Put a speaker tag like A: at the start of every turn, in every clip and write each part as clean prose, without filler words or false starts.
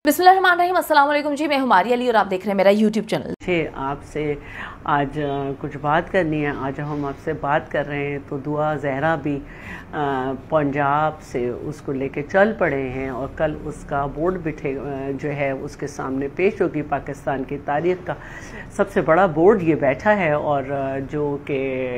A: बिस्मिल्लाहिर्रहमानिर्रहीम, अस्सलाम वालेकुम जी। मैं हूं मारिया अली और आप देख रहे हैं मेरा यूट्यूब चैनल।
B: मुझे आपसे आज कुछ बात करनी है। आज हम आपसे बात कर रहे हैं तो दुआ ज़हरा भी पंजाब से उसको लेके चल पड़े हैं और कल उसका बोर्ड बिठे जो है उसके सामने पेश होगी। पाकिस्तान की तारीख़ का सबसे बड़ा बोर्ड ये बैठा है और जो कि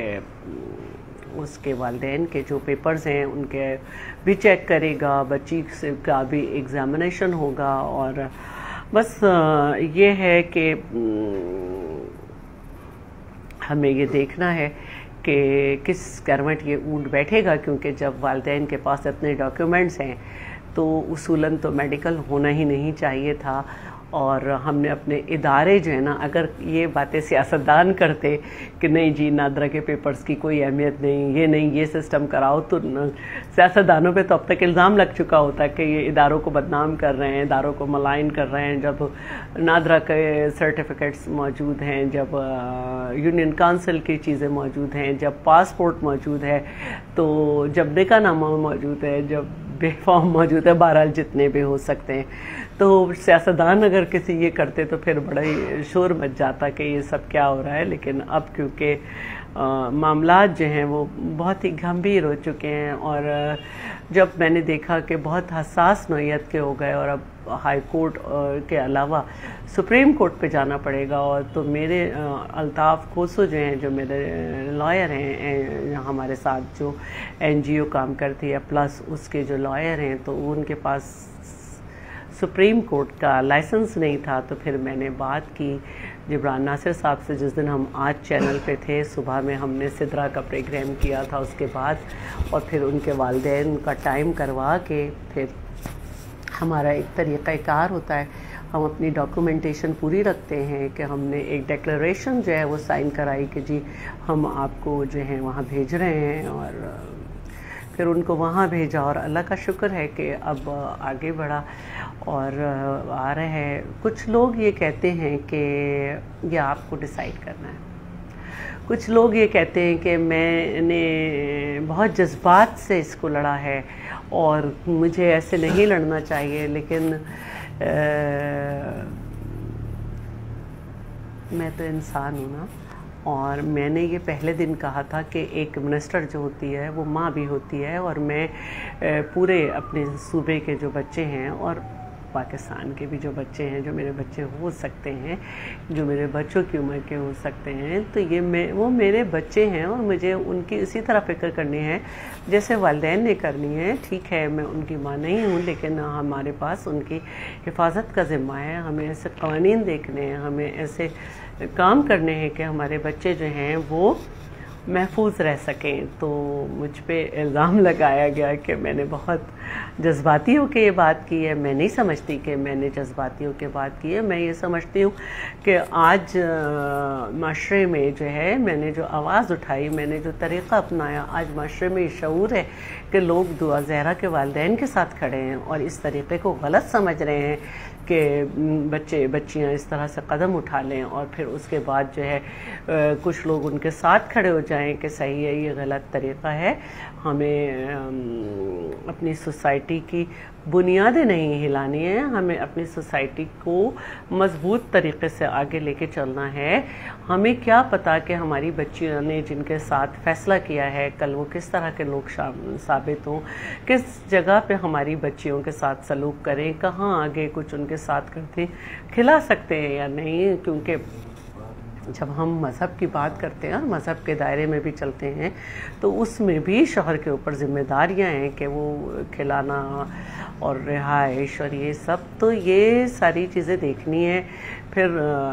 B: उसके वालिदैन के जो पेपर्स हैं उनके भी चेक करेगा, बच्ची से का भी एग्ज़ामिनेशन होगा। और बस ये है कि हमें ये देखना है कि किस करवट ये ऊँट बैठेगा, क्योंकि जब वालिदैन के पास इतने डॉक्यूमेंट्स हैं तो उसूलन तो मेडिकल होना ही नहीं चाहिए था। और हमने अपने इदारे जो है ना, अगर ये बातें सियासतदान करते कि नहीं जी नादरा के पेपर्स की कोई अहमियत नहीं, ये सिस्टम कराओ, तो सियासतदानों पे तो अब तक इल्ज़ाम लग चुका होता है कि ये इदारों को बदनाम कर रहे हैं, इदारों को मलाइन कर रहे हैं। जब नादरा के सर्टिफिकेट्स मौजूद हैं, जब यूनियन काउंसिल की चीज़ें मौजूद हैं, जब पासपोर्ट मौजूद है, तो जब निकाहनामा मौजूद है, जब बेफॉर्म मौजूद है, बहरहाल जितने भी हो सकते हैं। तो सियासतदान अगर किसी ये करते तो फिर बड़ा ही शोर मच जाता कि ये सब क्या हो रहा है। लेकिन अब क्योंकि मामलात जो हैं वो बहुत ही गंभीर हो चुके हैं और जब मैंने देखा कि बहुत हसास नौइयत के हो गए और अब हाई कोर्ट के अलावा सुप्रीम कोर्ट पे जाना पड़ेगा, और तो मेरे अल्ताफ़ खोसो जो हैं, जो मेरे लॉयर हैं हमारे साथ जो NGO काम करती है, प्लस उसके जो लॉयर हैं, तो उनके पास सुप्रीम कोर्ट का लाइसेंस नहीं था। तो फिर मैंने बात की जिब्रान नासिर साहब से, जिस दिन हम आज चैनल पे थे, सुबह में हमने सिदरा का प्रोग्राम किया था उसके बाद, और फिर उनके वालिदैन का टाइम करवा के फिर हमारा एक तरीक़ाकार होता है, हम अपनी डॉक्यूमेंटेशन पूरी रखते हैं कि हमने एक डिक्लेरेशन जो है वो साइन कराई कि जी हम आपको जो है वहाँ भेज रहे हैं, और फिर उनको वहाँ भेजा और अल्लाह का शुक्र है कि अब आगे बढ़ा और आ रहे हैं। कुछ लोग ये कहते हैं कि ये आपको डिसाइड करना है, कुछ लोग ये कहते हैं कि मैंने बहुत जज्बात से इसको लड़ा है और मुझे ऐसे नहीं लड़ना चाहिए। लेकिन मैं तो इंसान हूँ ना, और मैंने ये पहले दिन कहा था कि एक मिनिस्टर जो होती है वो माँ भी होती है, और मैं पूरे अपने सूबे के जो बच्चे हैं और पाकिस्तान के भी जो बच्चे हैं, जो मेरे बच्चे हो सकते हैं, जो मेरे बच्चों की उम्र के हो सकते हैं, तो ये वो मेरे बच्चे हैं और मुझे उनकी इसी तरह फ़िक्र करनी है जैसे वालिदैन ने करनी है। ठीक है, मैं उनकी माँ नहीं हूँ, लेकिन हमारे पास उनकी हिफाजत का ज़िम्मा है। हमें ऐसे क़वानीन देखने हैं, हमें ऐसे काम करने हैं कि हमारे बच्चे जो हैं वो महफूज रह सकें। तो मुझ पे इल्ज़ाम लगाया गया कि मैंने बहुत जज्बाती होकर ये बात की है। मैं नहीं समझती कि मैंने जज्बाती होकर बात की है। मैं ये समझती हूँ कि आज माशरे में जो है मैंने जो आवाज़ उठाई, मैंने जो तरीक़ा अपनाया, आज माशरे में शऊर है कि लोग दुआ ज़हरा के वालिदैन के साथ खड़े हैं और इस तरीक़े को गलत समझ रहे हैं कि बच्चे बच्चियां इस तरह से कदम उठा लें और फिर उसके बाद जो है कुछ लोग उनके साथ खड़े हो जाएं कि सही है, ये गलत तरीक़ा है। हमें अपनी सोसाइटी की बुनियादें नहीं हिलानी है, हमें अपनी सोसाइटी को मज़बूत तरीक़े से आगे लेके चलना है। हमें क्या पता कि हमारी बच्चियों ने जिनके साथ फ़ैसला किया है कल वो किस तरह के लोग साबित हों, किस जगह पे हमारी बच्चियों के साथ सलूक करें, कहाँ आगे कुछ उनके साथ करते खिला सकते हैं या नहीं। क्योंकि जब हम मज़हब की बात करते हैं और मज़हब के दायरे में भी चलते हैं तो उसमें भी शौहर के ऊपर ज़िम्मेदारियां हैं कि वो खिलाना और रिहाइश और ये सब, तो ये सारी चीज़ें देखनी है। फिर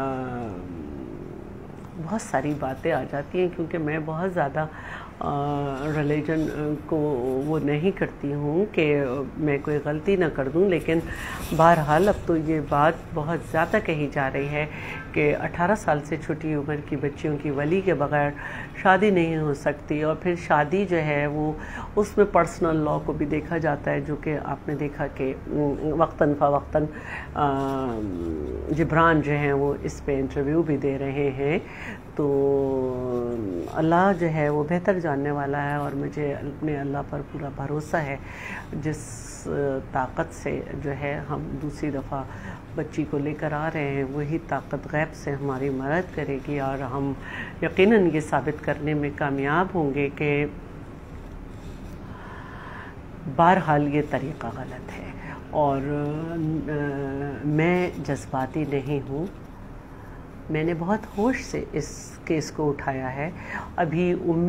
B: बहुत सारी बातें आ जाती हैं, क्योंकि मैं बहुत ज़्यादा रिलीजन को वो नहीं करती हूँ कि मैं कोई गलती ना कर दूँ। लेकिन बहरहाल अब तो ये बात बहुत ज़्यादा कही जा रही है कि 18 साल से छोटी उम्र की बच्चियों की वली के बगैर शादी नहीं हो सकती। और फिर शादी जो है वो उसमें पर्सनल लॉ को भी देखा जाता है, जो कि आपने देखा कि वक्तन फ़वक्तन जिब्रान जो हैं वो इस पे इंटरव्यू भी दे रहे हैं। تو اللہ جو ہے وہ بہتر جاننے والا ہے، اور مجھے اپنے اللہ پر پورا بھروسہ ہے جس طاقت سے جو ہے ہم دوسری دفعہ بچی کو لے کر آ رہے ہیں وہی طاقت غیب سے ہماری مدد کرے گی، اور ہم یقیناً یہ ثابت کرنے میں کامیاب ہوں گے کہ بہرحال یہ طریقہ غلط ہے۔ اور میں جذباتی نہیں ہوں، میں نے بہت ہوش سے اس کیس کو اٹھایا ہے۔ ابھی ام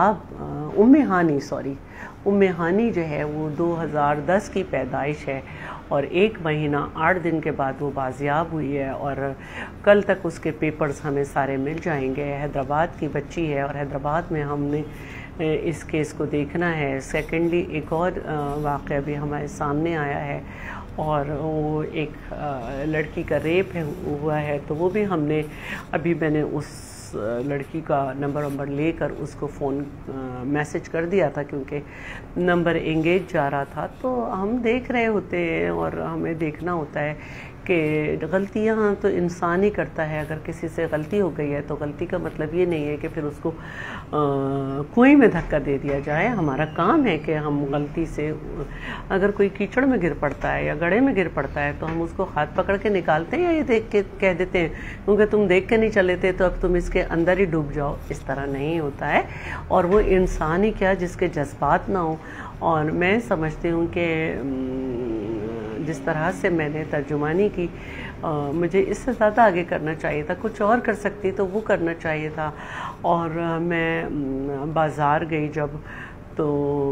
B: ہانی جو ہے وہ 2010 کی پیدائش ہے، اور 1 مہینہ 8 دن کے بعد وہ بازیاب ہوئی ہے، اور کل تک اس کے پیپرز ہمیں سارے مل جائیں گے۔ حیدرآباد کی بچی ہے، اور حیدرآباد میں ہم نے اس کیس کو دیکھنا ہے۔ سیکنڈلی ایک اور واقعہ بھی ہمارے سامنے آیا ہے، اور وہ ایک لڑکی کا ریپ ہوا ہے، تو وہ بھی ہم نے میں نے اس لڑکی کا نمبر لے کر اس کو فون میسج کر دیا تھا، کیونکہ نمبر انگیج جا رہا تھا۔ تو ہم دیکھ رہے ہوتے ہیں، اور ہمیں دیکھنا ہوتا ہے کہ غلطیاں تو انسان ہی کرتا ہے۔ اگر کسی سے غلطی ہو گئی ہے تو غلطی کا مطلب یہ نہیں ہے کہ پھر اس کو کنویں میں دھکا دے دیا جائے۔ ہمارا کام ہے کہ ہم غلطی سے، اگر کوئی کیچڑ میں گر پڑتا ہے یا گڑھے میں گر پڑتا ہے، تو ہم اس کو ہاتھ پکڑ کے نکالتے ہیں، یا یہ دیکھ کے کہہ دیتے ہیں کیونکہ تم دیکھ کے نہیں چلے تھے تو اب تم اس کے اندر ہی ڈوب جاؤ۔ اس طرح نہیں ہوتا ہے، اور وہ انسان ہی کیا جس کے جذبات نہ ہوں۔ اور میں سمجھتی ہوں کہ جس طرح سے میں نے ترجمانی کی، مجھے اس سے زیادہ آگے کرنا چاہیے تھا، کچھ اور کر سکتی تو وہ کرنا چاہیے تھا۔ اور میں بازار گئی جب، تو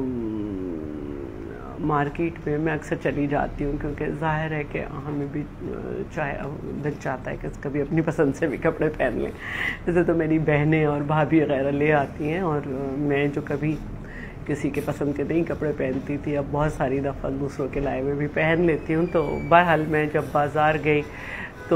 B: مارکیٹ میں اکثر چلی جاتی ہوں، کیونکہ ظاہر ہے کہ ہمیں بھی دل چاہتا ہے کہ کبھی اپنی پسند سے بھی کپڑے پہن لیں۔ جیسے تو میری بہنیں اور بھابھی وغیرہ لے آتی ہیں، اور میں جو کبھی کسی کے پسند کے نہیں کپڑے پہنتی تھی، اب بہت ساری دفعہ دوسروں کے لائے ہوئے بھی پہن لیتی ہوں۔ تو بہرحال میں جب بازار گئی تو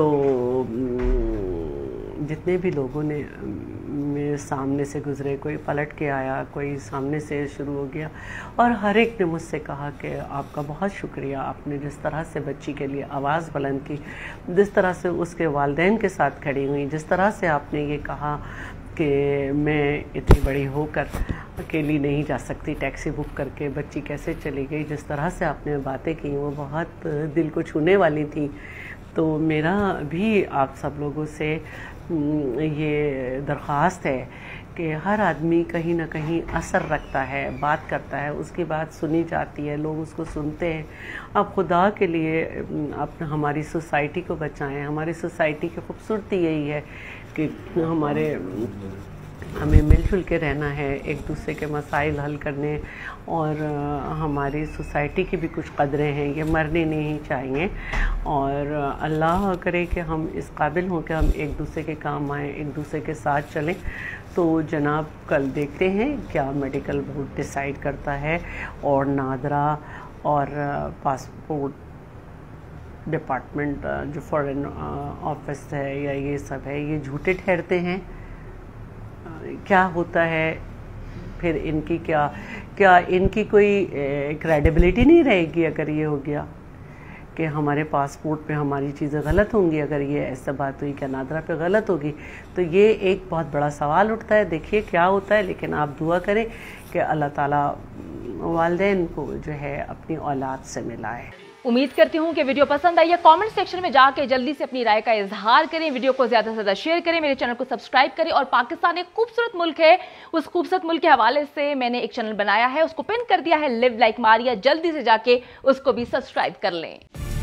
B: جتنے بھی لوگوں نے میرے سامنے سے گزرے، کوئی پلٹ کے آیا، کوئی سامنے سے شروع ہو گیا، اور ہر ایک نے مجھ سے کہا کہ آپ کا بہت شکریہ، آپ نے جس طرح سے بچی کے لیے آواز بلند کی، جس طرح سے اس کے والدین کے ساتھ کھڑی ہوئی، جس طرح سے آپ نے یہ کہا کہ میں اتنی بڑی ہو کر اکیلی نہیں جا سکتی، ٹیکسی بک کر کے بچی کیسے چلی گئی، جس طرح سے آپ نے باتیں کی وہ بہت دل کو چھونے والی تھیں۔ تو میرا بھی آپ سب لوگوں سے یہ درخواست ہے کہ ہر آدمی کہیں نہ کہیں اثر رکھتا ہے، بات کرتا ہے، اس کی بات سنی جاتی ہے، لوگ اس کو سنتے ہیں۔ آپ خدا کے لیے ہماری سوسائٹی کو بچائیں۔ ہماری سوسائٹی کی خوبصورتی یہی ہے کہ ہمیں مل جل کے رہنا ہے، ایک دوسرے کے مسائل حل کرنے، اور ہماری سوسائٹی کی بھی کچھ قدریں ہیں، یہ مرنی نہیں چاہیے۔ اور اللہ کرے کہ ہم اس قابل ہوں کہ ہم ایک دوسرے کے کام آئیں، ایک دوسرے کے ساتھ چلیں۔ تو جناب کل دیکھتے ہیں کیا میڈیکل بورڈ ڈیسائیڈ کرتا ہے، اور نادرا اور پاسپورٹ ڈپارٹمنٹ جو فورن آفس ہے یا یہ سب ہے، یہ جھوٹے ٹھہرتے ہیں، کیا ہوتا ہے پھر ان کی کیا ان کی کوئی کریڈیبلٹی نہیں رہے گی اگر یہ ہو گیا کہ ہمارے پاسپورٹ پہ ہماری چیزیں غلط ہوں گی، اگر یہ ایسا بات ہوئی کہ نادرا پہ غلط ہوگی، تو یہ ایک بہت بڑا سوال اٹھتا ہے۔ دیکھیے کیا ہوتا ہے، لیکن آپ دعا کریں کہ اللہ تعالیٰ والدین کو جو ہے اپنی اولاد سے ملائے۔
A: امید کرتی ہوں کہ ویڈیو پسند آئی ہے۔ کامنٹ سیکشن میں جا کے جلدی سے اپنی رائے کا اظہار کریں، ویڈیو کو زیادہ سے زیادہ شیئر کریں، میرے چینل کو سبسکرائب کریں، اور پاکستان ایک خوبصورت ملک ہے، اس خوبصورت ملک کے حوالے سے میں نے ایک چینل بنایا ہے، اس کو پن کر دیا ہے، لیو لائک ماریا، جلدی سے جا کے اس کو بھی سبسکرائب کر لیں۔